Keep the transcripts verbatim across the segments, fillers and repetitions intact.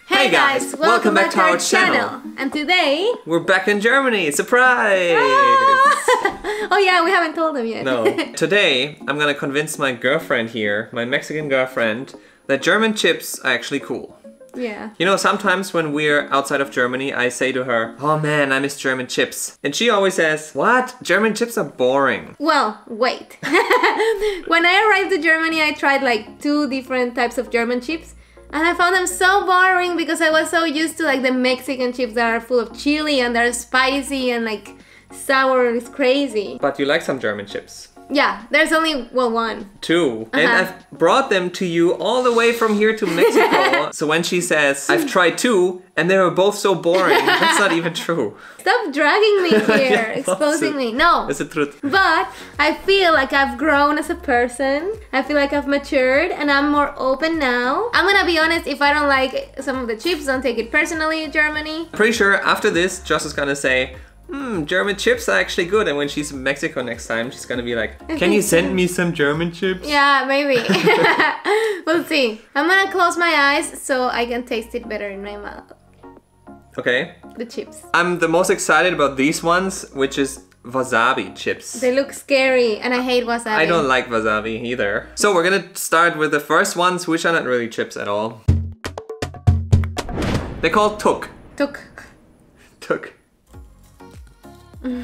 Hey guys, welcome, welcome back, back to our, our channel. channel. And today we're back in Germany. Surprise! Ah! Oh yeah, we haven't told them yet. No. Today I'm gonna convince my girlfriend here, my Mexican girlfriend, that German chips are actually cool. Yeah. You know, sometimes when we're outside of Germany, I say to her, "Oh man, I miss German chips." And she always says, "What? German chips are boring." Well, wait. When I arrived to Germany, I tried like two different types of German chips. And I found them so boring because I was so used to like the Mexican chips that are full of chili and they're spicy and like sour. It's crazy. But you like some German chips. Yeah, there's only, well, one. Two. Uh-huh. And I've brought them to you all the way from here to Mexico. So when she says, "I've tried two and they were both so boring," that's not even true. Stop dragging me here, yeah, exposing me. No. It's the truth. But I feel like I've grown as a person. I feel like I've matured and I'm more open now. I'm gonna be honest, if I don't like some of the chips, don't take it personally, Germany. Pretty sure after this, Joss is gonna say, Hmm, German chips are actually good, and when she's in Mexico next time, she's gonna be like, "Can you send me some German chips?" Yeah, maybe. We'll see. I'm gonna close my eyes so I can taste it better in my mouth. Okay. The chips. I'm the most excited about these ones, which is wasabi chips. They look scary, and I hate wasabi. I don't like wasabi either. So we're gonna start with the first ones, which are not really chips at all. They're called tuk. Tuk. Tuk. You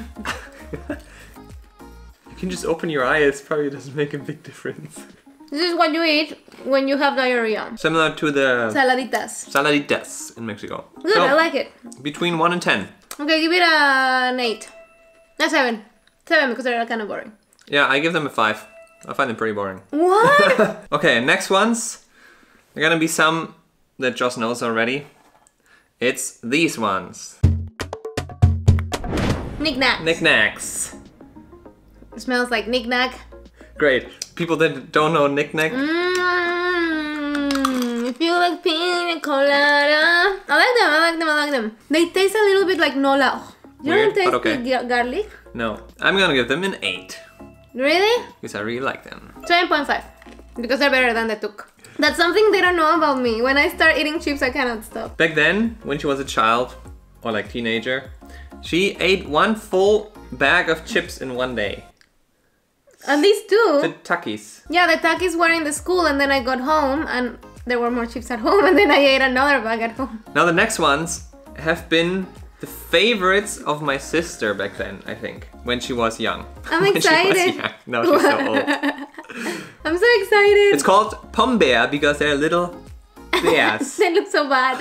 can just open your eyes, probably doesn't make a big difference. This is what you eat when you have diarrhea. Similar to the saladitas. Saladitas in Mexico. Good, so, I like it. Between one and ten. Okay, give it an eight. No, seven. Seven because they're kind of boring. Yeah, I give them a five. I find them pretty boring. What? Okay, next ones. They're gonna be some that Joss knows already. It's these ones. Knick-knacks. Knick-knacks. It smells like knick-knack. Great. People that don't know knick-knack. Mmm. You feel like pina colada. I like them, I like them, I like them. They taste a little bit like nola. You Weird, don't taste but okay. the garlic? No. I'm gonna give them an eight. Really? Because I really like them. seven point five. Because they're better than the tuk. That's something they don't know about me. When I start eating chips, I cannot stop. Back then, when she was a child, or like teenager, she ate one full bag of chips in one day. And these two? The Takis. Yeah, the Takis were in the school and then I got home and there were more chips at home and then I ate another bag at home. Now the next ones have been the favorites of my sister back then, I think, when she was young. I'm when excited. She was young. Now she's so old. I'm so excited. It's called Pombeer because they're little bears. They look so bad.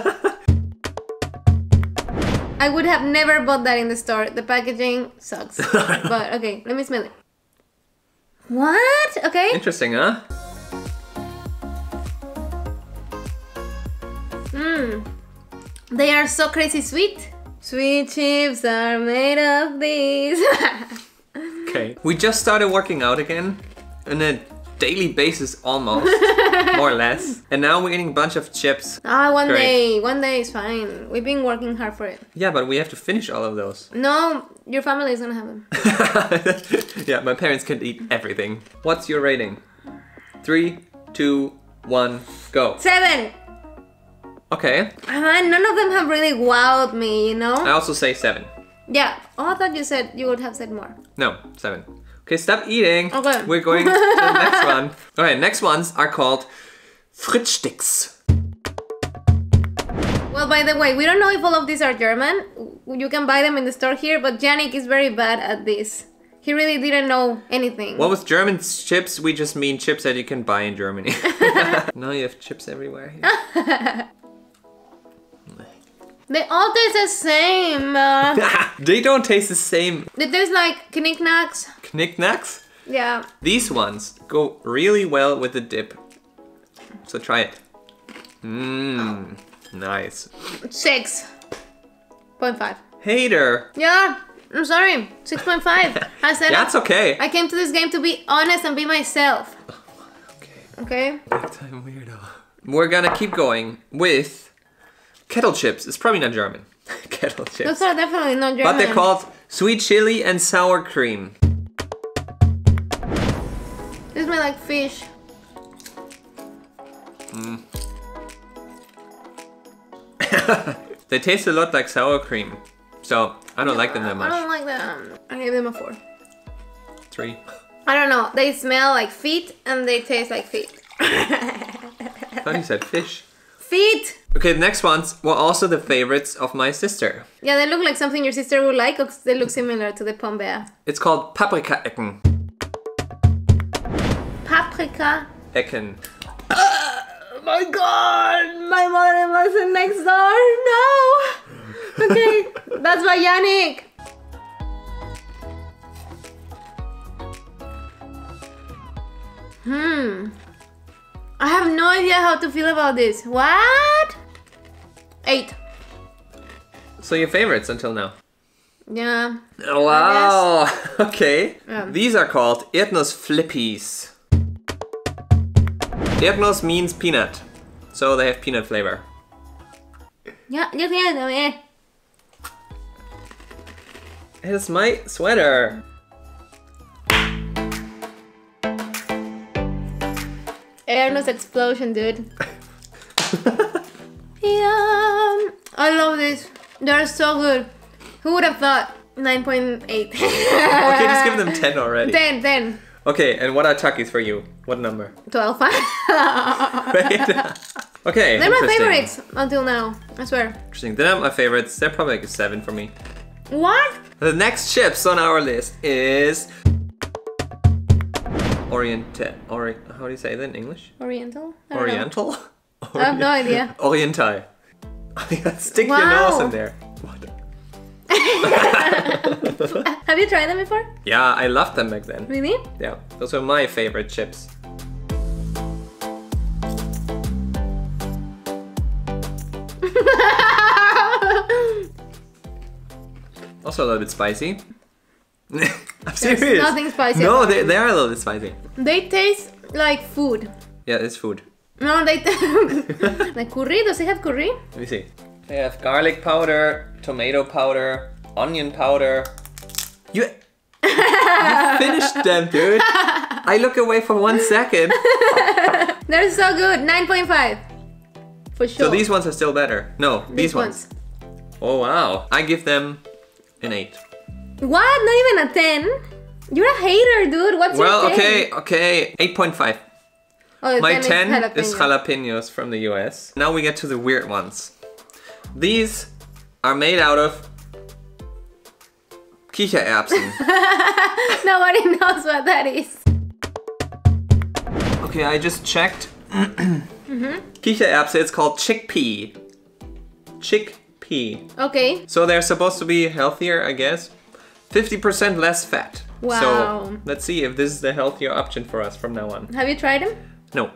I would have never bought that in the store. The packaging sucks. But okay, let me smell it. What? Okay. Interesting, huh? Mmm. They are so crazy sweet. Sweet chips are made of these. Okay. We just started working out again on a daily basis almost. More or less. And now we're eating a bunch of chips. Ah, one Great. day. One day is fine. We've been working hard for it. Yeah, but we have to finish all of those. No, your family is gonna have them. Yeah, my parents can't eat everything. What's your rating? Three, two, one, go. Seven! Okay. Ah, none of them have really wowed me, you know? I also say seven. Yeah. Oh, I thought you said you would have said more. No, seven. Okay, stop eating. Okay. We're going to the next one. Okay, next ones are called Fritzsticks. Well, by the way, we don't know if all of these are German. You can buy them in the store here, but Yannick is very bad at this. He really didn't know anything. Well, with German chips, we just mean chips that you can buy in Germany. Now you have chips everywhere here. They all taste the same. Uh, They don't taste the same. they taste like knickknacks. Knickknacks? Yeah. These ones go really well with the dip. So try it. Mmm, nice. Six point five. Hater. Yeah, I'm sorry. Six point five. I said That's okay. I came to this game to be honest and be myself. Okay. Okay? Big time weirdo. We're gonna keep going with kettle chips. It's probably not German. Kettle chips. Those are definitely not German. But they're called sweet chili and sour cream. They smell like fish. Mm. They taste a lot like sour cream. So I don't like them that I much. don't like them. I gave them a four. Three. I don't know. They smell like feet and they taste like feet. I thought you said fish. Feet! Okay, the next ones were also the favorites of my sister. Yeah, they look like something your sister would like because they look similar to the Pombeer. It's called Paprika Ecken. Paprika. Ecken. Oh my god! My mother wasn't next door. No! Okay, that's by Yannick. Hmm. I have no idea how to feel about this. What? Eight. So your favorites until now? Yeah. Oh, wow. Okay. Yeah. These are called Erdnuss Flippies. Erdnuss means peanut. So they have peanut flavor. Yeah, yo quiero, eh. It's my sweater. Erdnuss explosion, dude. Yeah, I love this. They're so good. Who would have thought? nine point eight. Okay, just give them ten already. ten, ten. Okay, and what are Takis for you? What number? twelve. Right? Okay, They're my interesting. favorites until now, I swear. Interesting. They're not my favorites. They're probably like a seven for me. What? The next chips on our list is Orient. Ori how do you say that in English? Oriental? I don't know. Oriental? I have no idea. Oriental. Stick your Wow. nose in there. What? Have you tried them before? Yeah, I loved them back then. Really? Yeah, those were my favorite chips. Also a little bit spicy. I'm serious. nothing spicy No, about they, them. they are a little bit spicy. They taste like food. Yeah, it's food. No, they like curry. Does it have curry? Let me see. They have garlic powder, tomato powder, onion powder. You, you finished them, dude. I look away for one second. They're so good. nine point five. For sure. So these ones are still better. No, these, These ones. Oh wow. I give them an eight. What? Not even a ten? You're a hater, dude. What's Well, your ten? okay, okay. eight point five. Oh, My ten ten is is jalapeno. jalapenos from the U S. Now we get to the weird ones. These are made out of Kichererbsen. Nobody knows what that is. Okay, I just checked. mm-hmm. Kichererbsen, it's called chickpea. Chickpea. Okay. So they're supposed to be healthier, I guess. fifty percent less fat. Wow. So let's see if this is the healthier option for us from now on. Have you tried them? No.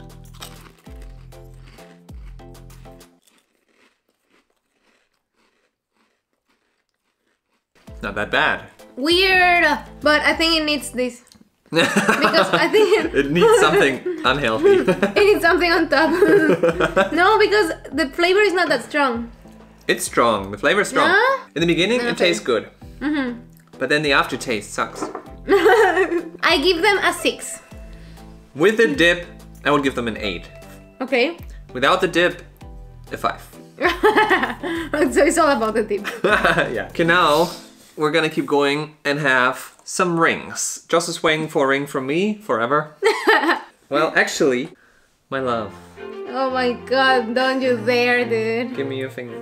Not that bad. Weird. But I think it needs this. Because I think It needs something unhealthy. it needs something on top. No, because the flavor is not that strong. It's strong. The flavor is strong. Yeah? In the beginning, it Okay. tastes good. Mm-hmm. But then the aftertaste sucks. I give them a six. With the dip, I would give them an eight. Okay. Without the dip, a five. So it's all about the dip. Yeah. Okay, now we're gonna keep going and have some rings. Joss is waiting for a ring from me forever. Well, actually, my love, Oh my god, don't you dare, dude. give me your finger.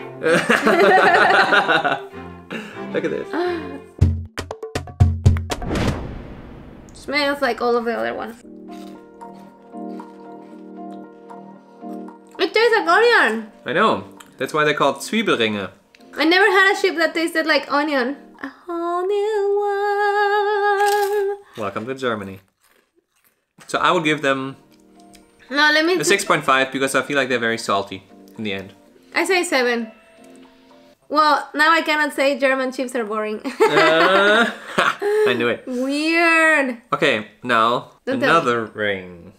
Look at this. Smells like all of the other ones. It tastes like onion. I know. That's why they're called Zwiebelringe. I never had a chip that tasted like onion. A whole new world. Welcome to Germany. So I would give them No, let me. a six point five because I feel like they're very salty in the end. I say seven. Well, now I cannot say German chips are boring. Uh, I knew it. Weird. Okay, now Don't tell another ring.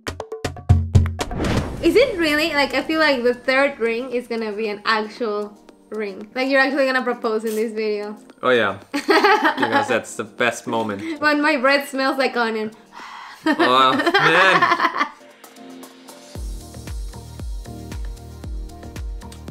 Is it really? Like, I feel like the third ring is gonna be an actual ring. Like, you're actually gonna propose in this video. Oh yeah, because that's the best moment. When my breath smells like onion. Oh man.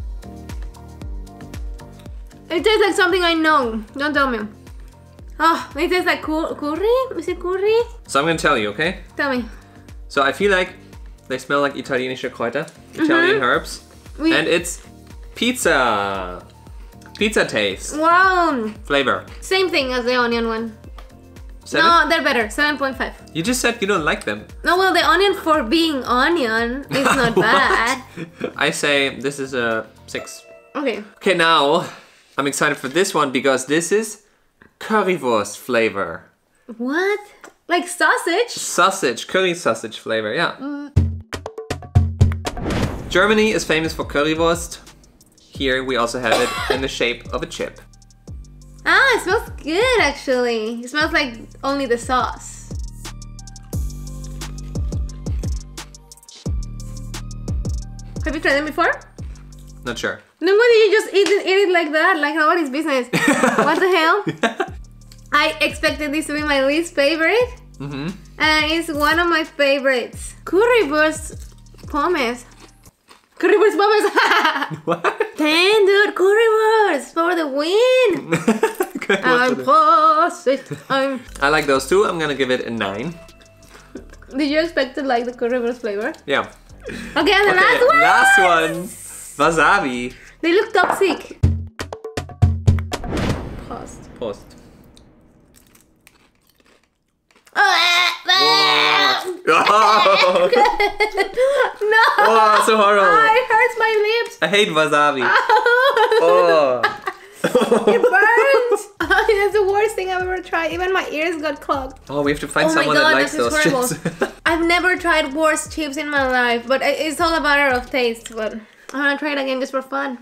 It tastes like something I know. Don't tell me. Oh, it tastes like cur curry? Is it curry? So I'm gonna tell you, okay? Tell me. So I feel like they smell like italienische Kräuter, Italian mm-hmm. herbs. We and it's pizza. Pizza taste. Wow. Flavor. Same thing as the onion one. Seven? No, they're better. seven point five. You just said you don't like them. No, well, the onion for being onion is not bad. I say this is a six. Okay. Okay, now I'm excited for this one because this is currywurst flavor. What? Like sausage? Sausage, curry sausage flavor, yeah. Mm. Germany is famous for currywurst. Here we also have it in the shape of a chip. Ah, it smells good actually. It smells like only the sauce. Have you tried them before? Not sure. Then why did you just eat it, eat it like that? Like nobody's business. What the hell? I expected this to be my least favorite. Mm-hmm. And it's one of my favorites. Currywurst pommes. Currywurst pommes. What? Damn, dude, currywurst for the win. I'm positive. I'm... I like those two. I'm gonna give it a nine. Did you expect to like the currywurst flavor? Yeah. Okay, and the okay, last last one. Last one. Wasabi. They look toxic. Post. Post. Oh. No! Oh, so horrible. Oh, it hurts my lips. I hate wasabi. Oh. It burns. Oh, that's the worst thing I've ever tried. Even my ears got clogged. Oh, we have to find oh someone God, that likes those horrible. chips. I've never tried worse chips in my life, but it's all a matter of taste. But I want to try it again just for fun.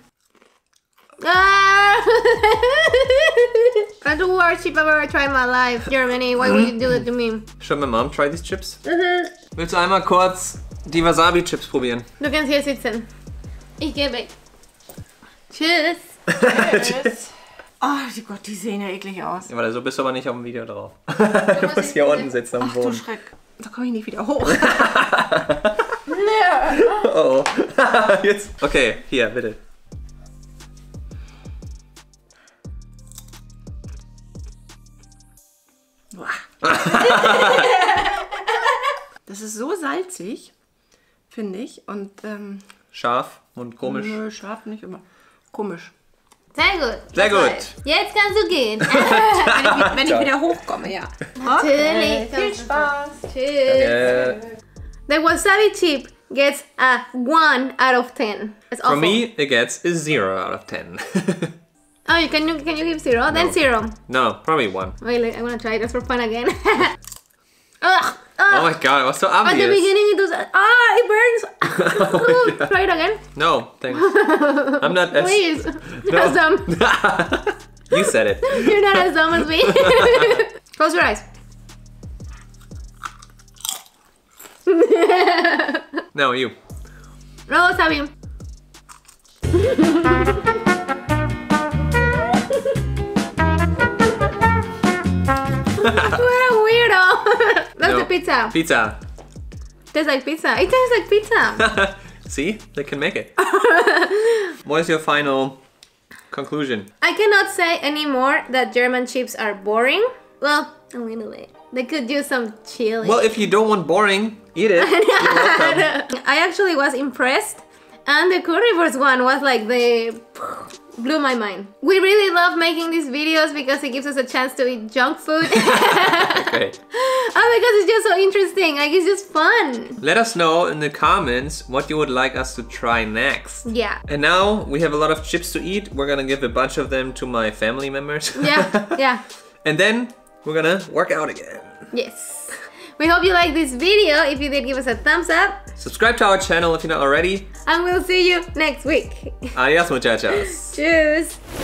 Ah! That's the worst chip I've ever tried in my life. Germany, why would you do that to me? Should my mom try these chips? Mhm. Willst du einmal kurz die Wasabi-Chips probieren? Du kannst hier sitzen. Ich gehe weg. Tschüss. Tschüss. Oh Gott, die sehen ja eklig aus. Ja, warte, so bist du aber nicht auf dem Video drauf. Du musst hier unten sitzen am Boden. Ach du Schreck. Da komme ich nicht wieder hoch. Oh, oh. Jetzt. Okay, hier, bitte. Das ist so salzig, finde ich. Und ähm, scharf und komisch. Nö, scharf nicht immer. Komisch. Sehr gut. Sehr gut. Jetzt kannst du gehen. wenn ich, wenn ich wieder hochkomme, ja. Natürlich. Okay. Viel Spaß. Tschüss. Okay. The wasabi chip gets a one out of ten. It's awful. For me, it gets a zero out of ten. Oh, you can you can you give zero? No. Then zero. No, probably one. Wait, I wanna try it just for fun again. Ugh, ugh. Oh my god, it was so obvious. At the beginning it was ah, it burns. Oh, try it again. No, thanks. I'm not as Please. No. As dumb. You said it. You're not as dumb as me. Close your eyes. No, you. No, wasabi. What a weirdo. That's No. the pizza. Pizza. Tastes like pizza. It tastes like pizza. See? They can make it. What is your final conclusion? I cannot say anymore that German chips are boring. Well, a little bit. They could use some chili. Well, if you don't want boring, eat it. You're welcome. I actually was impressed. And the currywurst one was like the... blew my mind. We really love making these videos because it gives us a chance to eat junk food. Okay. Oh, because it's just so interesting. Like, it's just fun. Let us know in the comments what you would like us to try next. Yeah. And now we have a lot of chips to eat. We're gonna give a bunch of them to my family members. Yeah, yeah. And then we're gonna work out again. Yes. We hope you liked this video. If you did, give us a thumbs up. Subscribe to our channel if you're not already. And we'll see you next week. Adios, muchachos. Tschüss.